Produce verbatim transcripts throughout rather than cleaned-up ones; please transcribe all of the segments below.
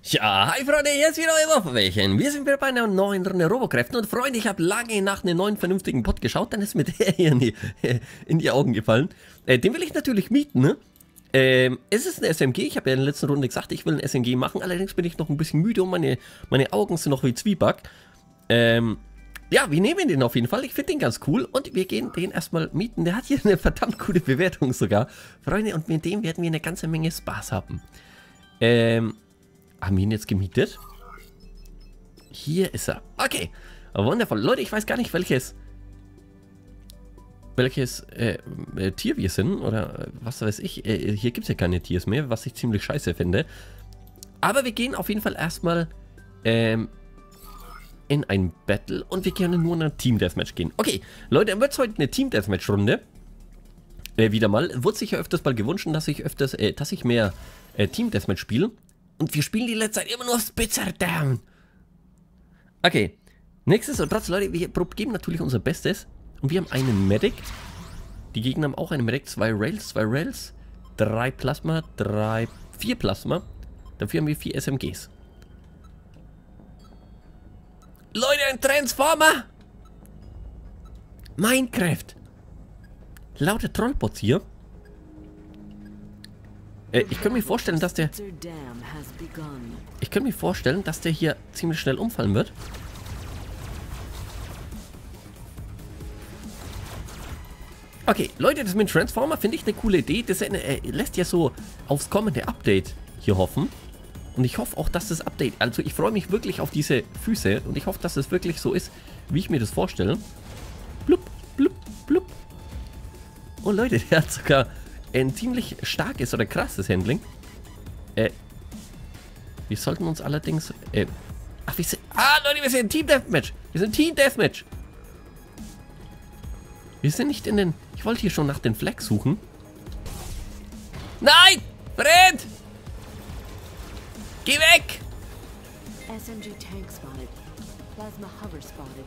Ja, hi Freunde, hier ist wieder euer Wurfwählchen. Wir sind wieder bei einer neuen Runde Robokräften. Und Freunde, ich habe lange nach einem neuen vernünftigen Pod geschaut, dann ist mir der hier in die, in die Augen gefallen. Äh, den will ich natürlich mieten, ne? Ähm, es ist eine S M G, ich habe ja in der letzten Runde gesagt, ich will ein S M G machen, allerdings bin ich noch ein bisschen müde und meine, meine Augen sind noch wie Zwieback. Ähm, ja, wir nehmen den auf jeden Fall, ich finde den ganz cool und wir gehen den erstmal mieten. Der hat hier eine verdammt gute Bewertung sogar. Freunde, und mit dem werden wir eine ganze Menge Spaß haben. Ähm... Haben wir ihn jetzt gemietet? Hier ist er. Okay. Wundervoll. Leute, ich weiß gar nicht, welches welches äh, äh, Tier wir sind. Oder äh, was weiß ich. Äh, hier gibt es ja keine Tiers mehr, was ich ziemlich scheiße finde. Aber wir gehen auf jeden Fall erstmal ähm, in ein Battle. Und wir können nur in ein Team Deathmatch gehen. Okay, Leute, dann wird es heute eine Team Deathmatch Runde. Äh, wieder mal. Wurde sich ja öfters mal gewünscht, dass ich öfters, äh, dass ich mehr äh, Team Deathmatch spiele. Und wir spielen die letzte Zeit immer nur Spitzer Down. Okay. Nichtsdestotrotz, Leute, wir geben natürlich unser Bestes. Und wir haben einen Medic. Die Gegner haben auch einen Medic. Zwei Rails, zwei Rails. Drei Plasma, drei, vier Plasma. Dafür haben wir vier S M Gs. Leute, ein Transformer! Minecraft! Lauter Trollbots hier. Äh, ich könnte mir vorstellen, dass der... Ich könnte mir vorstellen, dass der hier ziemlich schnell umfallen wird. Okay, Leute, das mit dem Transformer finde ich eine coole Idee. Das äh, lässt ja so aufs kommende Update hier hoffen. Und ich hoffe auch, dass das Update... Also ich freue mich wirklich auf diese Füße. Und ich hoffe, dass es wirklich so ist, wie ich mir das vorstelle. Blub, blub, blub. Oh Leute, der hat sogar... ein ziemlich starkes oder krasses Handling. Äh, wir sollten uns allerdings... Äh, ach, wir sind... Ah, Leute, wir sind Team Deathmatch. Wir sind Team Deathmatch. Wir sind nicht in den... Ich wollte hier schon nach den Flags suchen. Nein! Brennt! Geh weg! S M G tank spotted. Plasma hover spotted.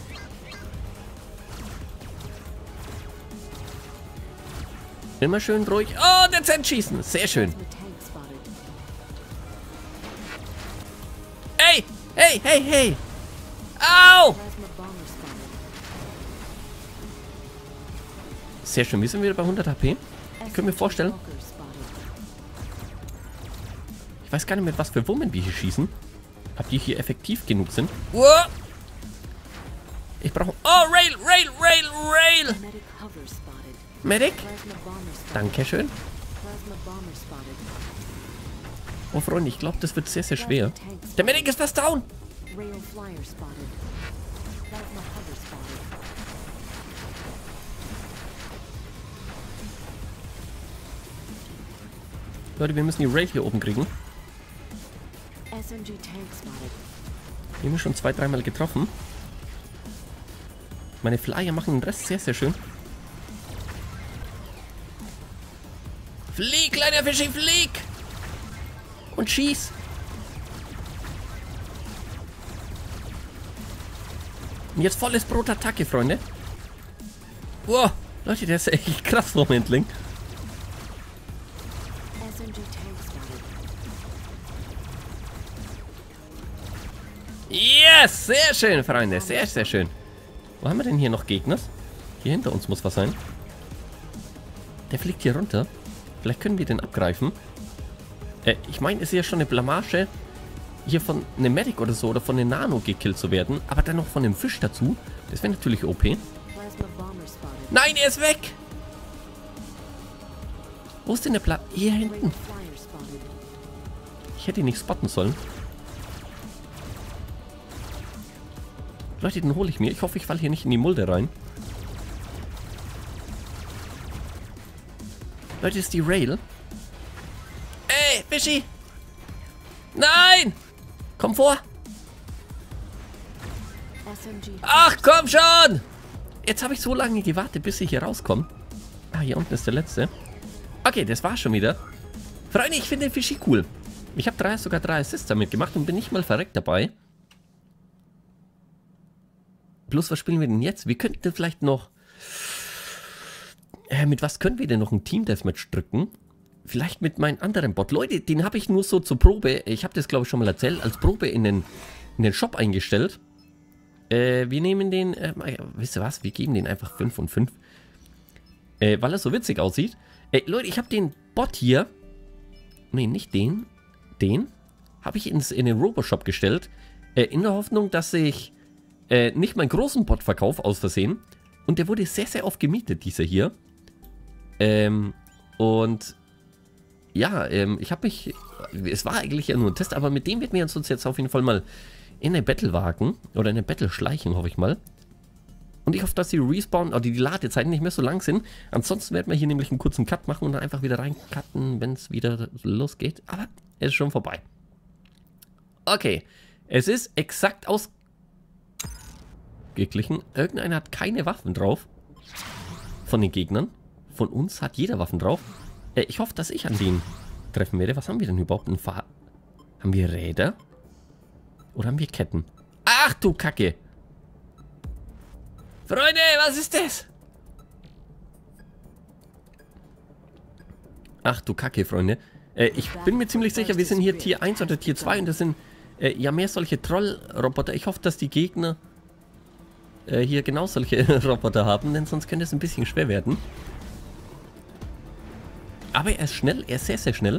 Immer schön ruhig. Oh, dezent schießen. Sehr schön. Hey, hey, hey, hey. Au! Sehr schön. Wir sind wieder bei hundert H P. Ich könnte mir vorstellen. Ich weiß gar nicht, mit was für Wummen wir hier schießen. Ob die hier effektiv genug sind. Uah! Ich brauche... Oh, Rail, Rail, Rail, Rail. Medic? Dankeschön. Oh, Freunde, ich glaube, das wird sehr, sehr schwer. Der Medic ist fast down. Leute, wir müssen die Rail hier oben kriegen. Wir haben schon zwei, dreimal getroffen. Meine Flyer machen den Rest sehr, sehr schön. Flieg, kleiner Fischi, flieg! Und schieß! Und jetzt volles Brot-Attacke, Freunde. Wow, Leute, der ist echt krass vom Handling. Yes! Sehr schön, Freunde. Sehr, sehr schön. Wo haben wir denn hier noch Gegner? Hier hinter uns muss was sein. Der fliegt hier runter. Vielleicht können wir den abgreifen. Äh, ich meine, es ist ja schon eine Blamage, hier von einem Medic oder so oder von einem Nano gekillt zu werden. Aber dann noch von einem Fisch dazu. Das wäre natürlich O P. Nein, er ist weg! Wo ist denn der Platz? Hier hinten. Ich hätte ihn nicht spotten sollen. Leute, den hole ich mir. Ich hoffe, ich falle hier nicht in die Mulde rein. Leute, ist die Rail. Ey, Fischi! Nein! Komm vor! Ach, komm schon! Jetzt habe ich so lange gewartet, bis ich hier rauskomme. Ah, hier unten ist der letzte. Okay, das war schon wieder. Freunde, ich finde den Fischi cool. Ich habe drei, sogar drei Assists damit gemacht und bin nicht mal verreckt dabei. Bloß, was spielen wir denn jetzt? Wir könnten vielleicht noch... Äh, mit was können wir denn noch ein Team Deathmatch drücken? vielleicht mit meinem anderen Bot. Leute, den habe ich nur so zur Probe, ich habe das glaube ich schon mal erzählt, als Probe in den, in den Shop eingestellt. Äh, wir nehmen den, äh, wisst ihr was, wir geben den einfach fünf von fünf. Äh, weil er so witzig aussieht. Äh, Leute, ich habe den Bot hier, nee, nicht den, den, habe ich ins, in den Roboshop gestellt, äh, in der Hoffnung, dass ich äh, nicht meinen großen Bot verkaufe, aus Versehen. Und der wurde sehr, sehr oft gemietet, dieser hier. Ähm, und ja, ähm, ich habe mich, es war eigentlich ja nur ein Test, aber mit dem werden wir uns jetzt auf jeden Fall mal in eine Battle wagen, oder in eine Battle schleichen, hoffe ich mal. Und ich hoffe, dass die Respawn, oder die Ladezeiten nicht mehr so lang sind. Ansonsten werden wir hier nämlich einen kurzen Cut machen und dann einfach wieder reincutten, wenn es wieder losgeht. Aber es ist schon vorbei. Okay, es ist exakt ausgeglichen. Irgendeiner hat keine Waffen drauf. Von den Gegnern. Von uns hat jeder Waffen drauf. Äh, ich hoffe, dass ich an den treffen werde. Was haben wir denn überhaupt? Ein Fahr haben wir Räder? Oder haben wir Ketten? Ach du Kacke! Freunde, was ist das? Ach du Kacke, Freunde. Äh, ich bin mir ziemlich sicher, wir sind hier Tier eins oder Tier zwei und das sind äh, ja mehr solche Trollroboter. Ich hoffe, dass die Gegner äh, hier genau solche Roboter haben, denn sonst könnte es ein bisschen schwer werden. Aber er ist schnell, er ist sehr, sehr schnell.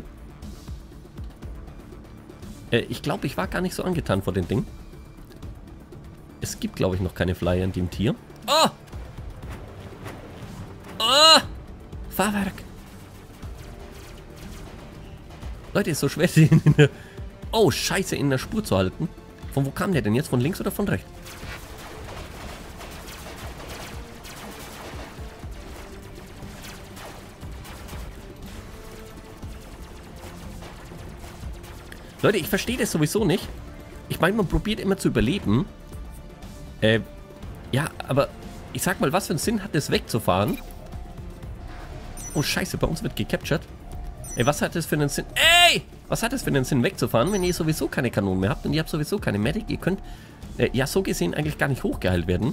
Äh, ich glaube, ich war gar nicht so angetan vor dem Ding. Es gibt, glaube ich, noch keine Flyer in dem Tier. Oh! Oh! Fahrwerk! Leute, ist so schwer, den in der... Oh, scheiße, in der Spur zu halten. Von wo kam der denn jetzt? Von links oder von rechts? Leute, ich verstehe das sowieso nicht. Ich meine, man probiert immer zu überleben. Äh, ja, aber ich sag mal, was für einen Sinn hat es wegzufahren? Oh, scheiße, bei uns wird gecaptured. Ey, was hat es für einen Sinn? Ey! Was hat es für einen Sinn wegzufahren, wenn ihr sowieso keine Kanonen mehr habt und ihr habt sowieso keine Medic? Ihr könnt, äh, ja, so gesehen eigentlich gar nicht hochgeheilt werden.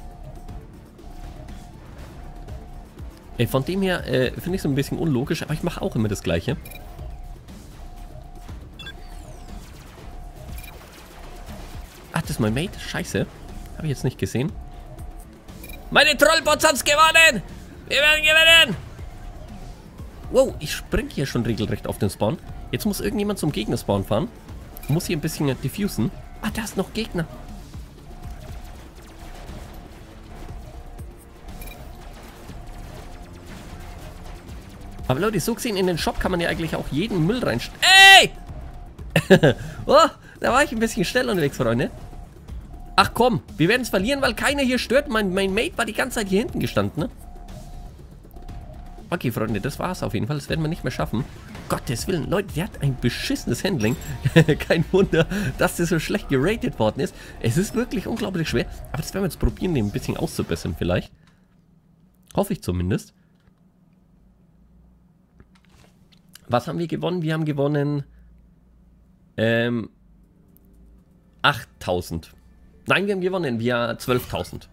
Ey, von dem her, äh, finde ich es ein bisschen unlogisch, aber ich mache auch immer das Gleiche. Ach, das ist mein Mate? Scheiße. Habe ich jetzt nicht gesehen. Meine Trollbots haben's gewonnen! Wir werden gewinnen! Wow, ich spring hier schon regelrecht auf den Spawn. Jetzt muss irgendjemand zum Gegner-Spawn fahren. Muss hier ein bisschen diffusen. Ah, da ist noch Gegner. Aber Leute, so gesehen, in den Shop kann man ja eigentlich auch jeden Müll reinstellen. Ey! Oh, da war ich ein bisschen schnell unterwegs, Freunde. Ach komm, wir werden es verlieren, weil keiner hier stört. Mein, mein Mate war die ganze Zeit hier hinten gestanden, ne? Okay, Freunde, das war's auf jeden Fall. Das werden wir nicht mehr schaffen. Gottes Willen, Leute, der hat ein beschissenes Handling. Kein Wunder, dass der so schlecht geratet worden ist. Es ist wirklich unglaublich schwer. Aber das werden wir jetzt probieren, den ein bisschen auszubessern vielleicht. Hoffe ich zumindest. Was haben wir gewonnen? Wir haben gewonnen... Ähm... achttausend. Nein, wir haben gewonnen. Wir zwölftausend.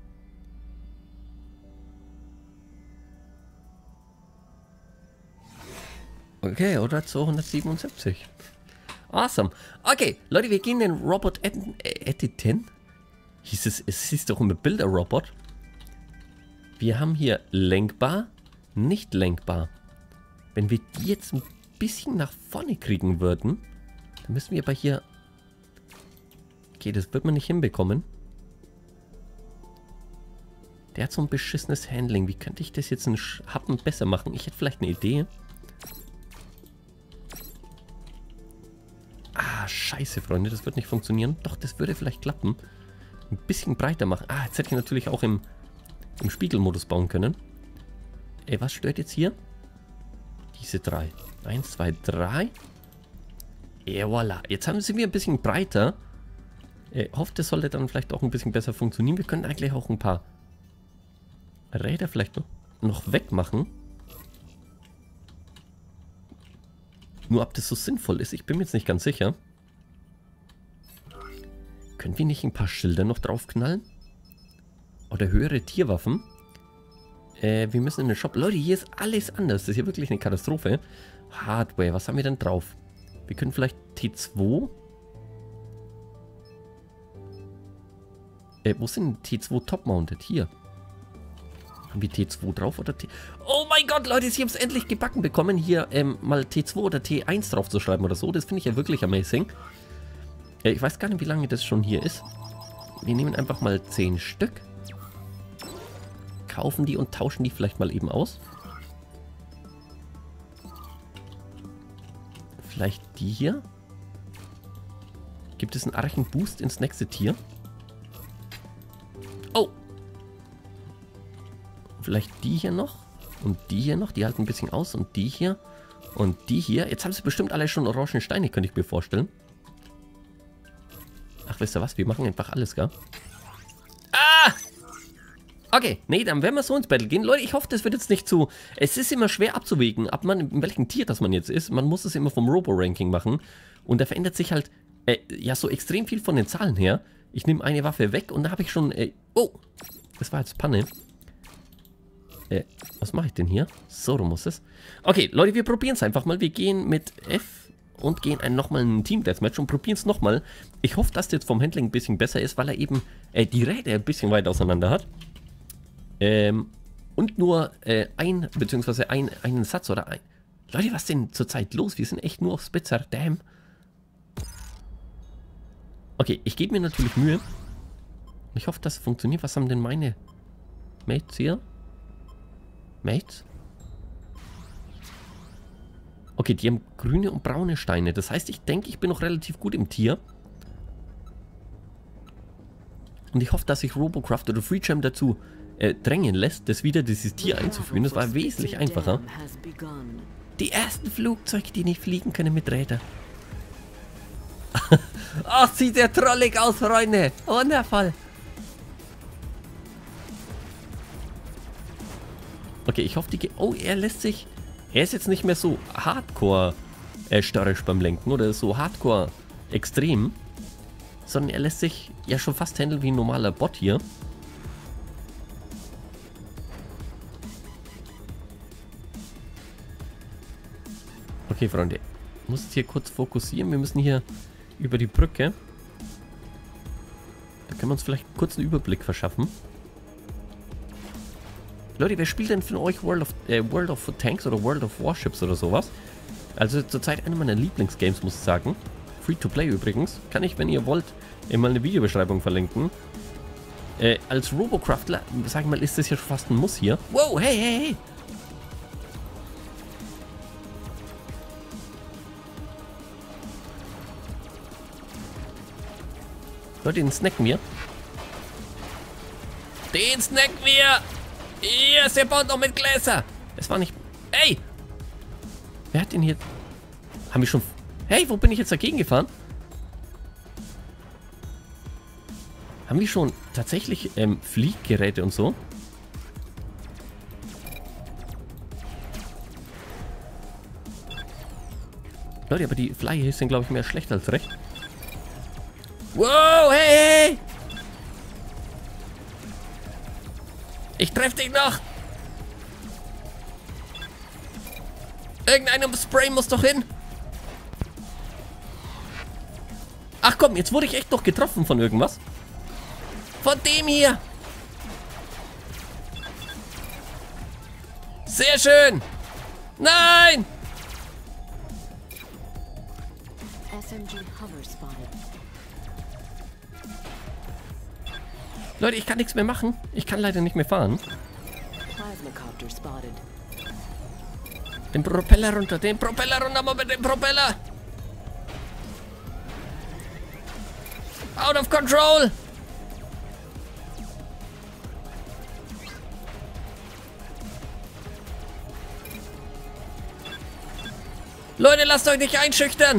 Okay, oder zweihundertsiebenundsiebzig. Awesome. Okay, Leute, wir gehen den Robot editen. Hieß es, es hieß doch immer Bilder-Robot. Wir haben hier lenkbar, nicht lenkbar. Wenn wir die jetzt ein bisschen nach vorne kriegen würden, dann müssen wir aber hier... Okay, das wird man nicht hinbekommen. Der hat so ein beschissenes Handling. Wie könnte ich das jetzt einen Happen besser machen? Ich hätte vielleicht eine Idee. Ah, scheiße, Freunde. Das wird nicht funktionieren. Doch, das würde vielleicht klappen. Ein bisschen breiter machen. Ah, jetzt hätte ich natürlich auch im, im Spiegelmodus bauen können. Ey, was stört jetzt hier? Diese drei. Eins, zwei, drei. Et voilà. Jetzt haben sie wir ein bisschen breiter. Ich hoffe, das sollte dann vielleicht auch ein bisschen besser funktionieren. Wir können eigentlich auch ein paar Räder vielleicht noch, noch wegmachen. Nur ob das so sinnvoll ist, ich bin mir jetzt nicht ganz sicher. Können wir nicht ein paar Schilder noch draufknallen? Oder höhere Tierwaffen? Äh, wir müssen in den Shop. Leute, hier ist alles anders. Das ist hier wirklich eine Katastrophe. Hardware, was haben wir denn drauf? Wir können vielleicht T zwei. Äh, wo sind denn T zwei Top-Mounted? Hier. Haben wir T zwei drauf oder T... Oh mein Gott, Leute, sie haben es endlich gebacken bekommen, hier ähm, mal T zwei oder T eins drauf zu schreiben oder so. Das finde ich ja wirklich amazing. Äh, ich weiß gar nicht, wie lange das schon hier ist. Wir nehmen einfach mal zehn Stück. Kaufen die und tauschen die vielleicht mal eben aus. Vielleicht die hier. Gibt es einen Archenboost ins nächste Tier? Oh! Vielleicht die hier noch. Und die hier noch. Die halten ein bisschen aus. Und die hier. Und die hier. Jetzt haben sie bestimmt alle schon orangen Steine, könnte ich mir vorstellen. Ach, wisst ihr was? Wir machen einfach alles, gell? Ah! Okay, nee, dann werden wir so ins Battle gehen. Leute, ich hoffe, das wird jetzt nicht zu... Es ist immer schwer abzuwägen, ab man, in welchem Tier das man jetzt ist. Man muss es immer vom Robo-Ranking machen. Und da verändert sich halt, äh, ja, so extrem viel von den Zahlen her. Ich nehme eine Waffe weg und da habe ich schon... Äh, oh! Das war jetzt Panne. Äh, was mache ich denn hier? So, du musst es. Okay, Leute, wir probieren es einfach mal. Wir gehen mit F und gehen ein, nochmal ein Team-Deathmatch und probieren es nochmal. Ich hoffe, dass das jetzt vom Handling ein bisschen besser ist, weil er eben äh, die Räder ein bisschen weit auseinander hat. Ähm, und nur äh, ein, beziehungsweise ein, einen Satz oder ein... Leute, was ist denn zurzeit los? Wir sind echt nur auf Spitzer. Damn. Okay, ich gebe mir natürlich Mühe. Ich hoffe, das funktioniert. Was haben denn meine Mates hier? Mates? Okay, die haben grüne und braune Steine. Das heißt, ich denke, ich bin noch relativ gut im Tier. Und ich hoffe, dass sich Robocraft oder FreeChamp dazu äh, drängen lässt, das wieder dieses Tier einzuführen. Das war wesentlich einfacher. Die ersten Flugzeuge, die nicht fliegen können mit Rädern. Ach, oh, sieht der trollig aus, Freunde. Wundervoll. Okay, ich hoffe, die... Ge oh, er lässt sich... Er ist jetzt nicht mehr so hardcore äh, störrisch beim Lenken oder so hardcore extrem, sondern er lässt sich ja schon fast handeln wie ein normaler Bot hier. Okay, Freunde, ich muss jetzt hier kurz fokussieren. Wir müssen hier über die Brücke. Da können wir uns vielleicht kurz einen Überblick verschaffen. Leute, wer spielt denn von euch World of, äh, World of Tanks oder World of Warships oder sowas? Also zurzeit eine meiner Lieblingsgames, muss ich sagen. Free-to-play übrigens. Kann ich, wenn ihr wollt, mal eine Videobeschreibung verlinken. Äh, als Robocraftler, sag ich mal, ist das ja schon fast ein Muss hier. Wow, hey, hey, hey! Leute, den snacken wir. Den snacken wir! Hier ist der baut noch mit Gläser. Es war nicht... Ey! Wer hat den hier... Haben wir schon... Hey, wo bin ich jetzt dagegen gefahren? Haben wir schon tatsächlich ähm, Flieggeräte und so? Leute, aber die Flyer hier sind, glaube ich, mehr schlecht als recht. Wow, hey, hey! Ich treffe dich noch! Irgendeinem Spray muss doch hin! Ach komm, jetzt wurde ich echt noch getroffen von irgendwas. Von dem hier! Sehr schön! Nein! S M G hover spotted. Leute, ich kann nichts mehr machen. Ich kann leider nicht mehr fahren. Plasmacopter spotted. Den Propeller runter, den Propeller runter, mal mit dem Propeller. Out of control. Leute, lasst euch nicht einschüchtern.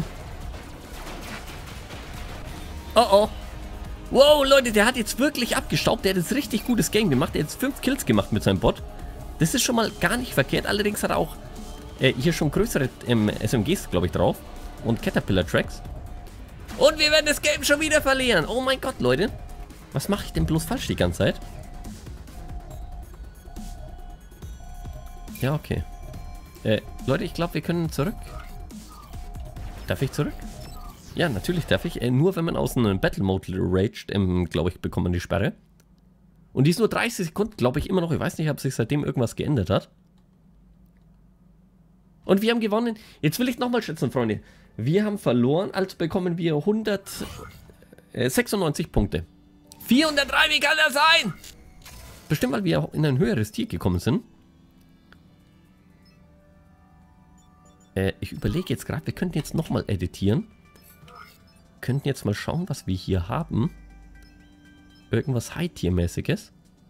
Oh oh. Wow, Leute, der hat jetzt wirklich abgestaubt. Der hat jetzt richtig gutes Game gemacht. Der hat jetzt fünf Kills gemacht mit seinem Bot. Das ist schon mal gar nicht verkehrt. Allerdings hat er auch äh, hier schon größere ähm, S M Gs, glaube ich, drauf. Und Caterpillar-Tracks. Und wir werden das Game schon wieder verlieren. Oh mein Gott, Leute. Was mache ich denn bloß falsch die ganze Zeit? Ja, okay. Äh, Leute, ich glaube, wir können zurück. Darf ich zurück? Ja, natürlich darf ich. Äh, nur wenn man aus einem Battle Mode raged, ähm, glaube ich, bekommt man die Sperre. Und die ist nur dreißig Sekunden, glaube ich, immer noch. Ich weiß nicht, ob sich seitdem irgendwas geändert hat. Und wir haben gewonnen. Jetzt will ich nochmal schätzen, Freunde. Wir haben verloren, also bekommen wir hundertsechsundneunzig Punkte. vierhundertdrei, wie kann das sein? Bestimmt, weil wir auch in ein höheres Tier gekommen sind. Äh, ich überlege jetzt gerade, wir könnten jetzt nochmal editieren. Könnten jetzt mal schauen, was wir hier haben. Irgendwas High-Tier-mäßiges.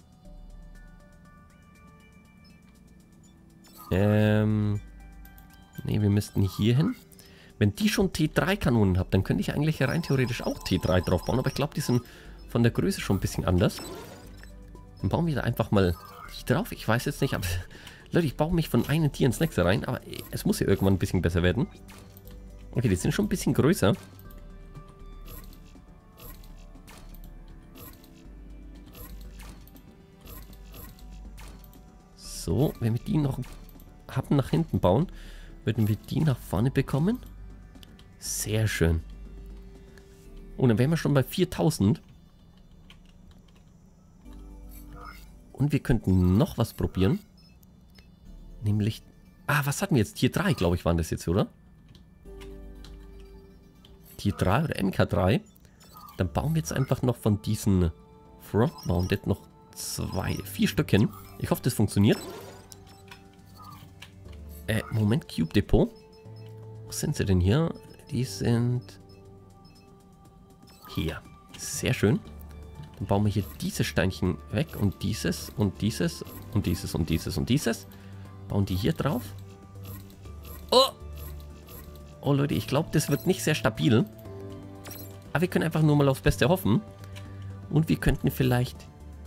Ähm... Ne, wir müssten hier hin. Wenn die schon T drei Kanonen haben, dann könnte ich eigentlich rein theoretisch auch T drei drauf bauen. Aber ich glaube, die sind von der Größe schon ein bisschen anders. Dann bauen wir da einfach mal die drauf. Ich weiß jetzt nicht, aber... Leute, ich baue mich von einem Tier ins nächste rein. Aber es muss ja irgendwann ein bisschen besser werden. Okay, die sind schon ein bisschen größer. So, wenn wir die noch haben nach hinten bauen, würden wir die nach vorne bekommen. Sehr schön. Und dann wären wir schon bei viertausend. Und wir könnten noch was probieren. Nämlich... Ah, was hatten wir jetzt? Tier drei, glaube ich, waren das jetzt, oder? Tier drei oder M K drei. Dann bauen wir jetzt einfach noch von diesen Front Mounted noch zwei, vier Stück hin. Ich hoffe, das funktioniert. Äh, Moment, Cube Depot. Wo sind sie denn hier? Die sind hier. Sehr schön. Dann bauen wir hier diese Steinchen weg und dieses und dieses und dieses und dieses und dieses. Bauen die hier drauf. Oh! Oh Leute, ich glaube, das wird nicht sehr stabil. Aber wir können einfach nur mal aufs Beste hoffen. Und wir könnten vielleicht...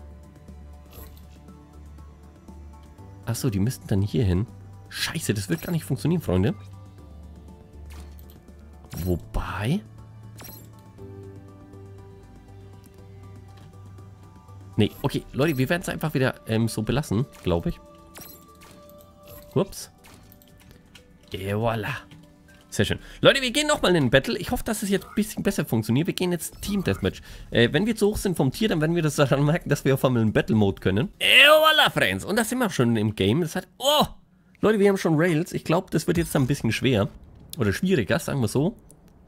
Achso, die müssten dann hier hin. Scheiße, das wird gar nicht funktionieren, Freunde. Wobei... Nee, okay, Leute, wir werden es einfach wieder ähm, so belassen, glaube ich. Ups. Et voilà. Sehr schön. Leute, wir gehen nochmal in den Battle. Ich hoffe, dass es jetzt ein bisschen besser funktioniert. Wir gehen jetzt Team Deathmatch. Äh, wenn wir zu hoch sind vom Tier, dann werden wir das daran merken, dass wir auf einmal in Battle Mode können. Et voilà, Friends. Und da sind wir auch schon im Game. Das hat... Oh! Leute, wir haben schon Rails. Ich glaube, das wird jetzt ein bisschen schwer. Oder schwieriger, sagen wir so.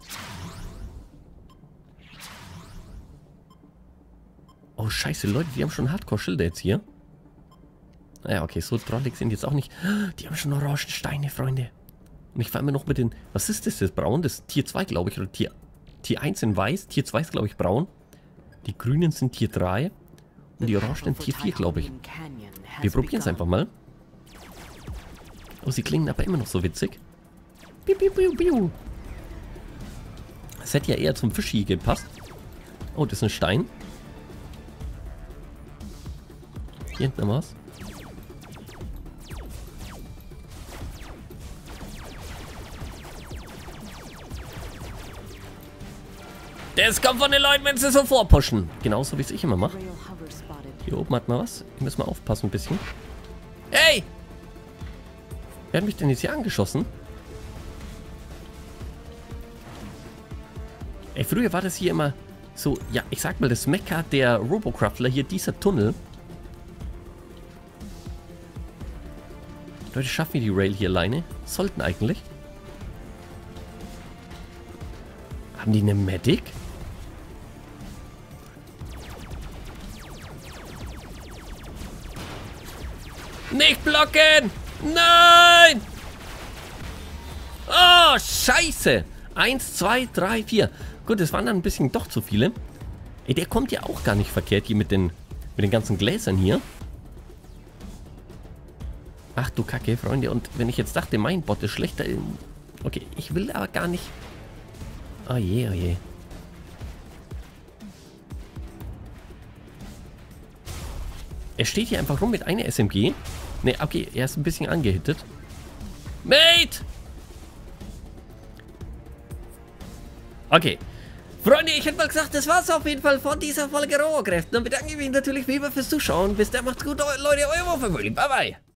Oh, scheiße, Leute, die haben schon Hardcore-Schilder jetzt hier. Naja, okay, so trollig sind jetzt auch nicht. Die haben schon orangen Steine, Freunde. Und ich fahre mir noch mit den... Was ist das, das Braun? Das ist Tier zwei, glaube ich. Oder Tier, Tier eins in Weiß. Tier zwei ist, glaube ich, Braun. Die Grünen sind Tier drei. Und die Orangen sind Tier vier, glaube ich. Wir probieren es einfach mal. Oh, sie klingen aber immer noch so witzig. Piu, piu, piu, piu. Das hätte ja eher zum Fisch hier gepasst. Oh, das ist ein Stein. Hier hinten noch was. Das kommt von den Leuten, wenn sie so vorpushen. Genauso wie es ich immer mache. Hier oben hat man was. Hier müssen wir aufpassen ein bisschen. Hey! Wer hat mich denn jetzt hier angeschossen? Ey, früher war das hier immer so, ja, ich sag mal, das Mekka der Robocraftler, hier dieser Tunnel. Leute, schaffen wir die Rail hier alleine? Sollten eigentlich. Haben die eine Medic? Nicht blocken! Nein! Oh, scheiße! Eins, zwei, drei, vier. Gut, das waren dann ein bisschen doch zu viele. Ey, der kommt ja auch gar nicht verkehrt hier mit den, mit den ganzen Gläsern hier. Ach du Kacke, Freunde. Und wenn ich jetzt dachte, mein Bot ist schlechter... Okay, ich will aber gar nicht... Oh je, oh je. Er steht hier einfach rum mit einer S M G. Ne, okay, er ist ein bisschen angehittet. Mate! Okay. Freunde, ich hätte mal gesagt, das war's auf jeden Fall von dieser Folge Rohkräften. Dann bedanke ich mich natürlich wie immer fürs Zuschauen. Bis dann, macht's gut, Leute, euer Wolf. Bye, bye.